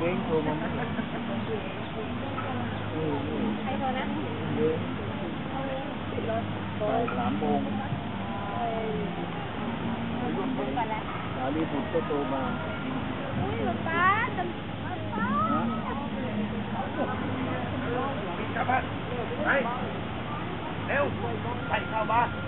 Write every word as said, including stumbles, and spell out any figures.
เองโทรมาใครโทรนะสามโมงสาลีบุตรก็โทรมาอุ้ยป้าจำกลับบ้านไปเร็วไปเข้าบ้าน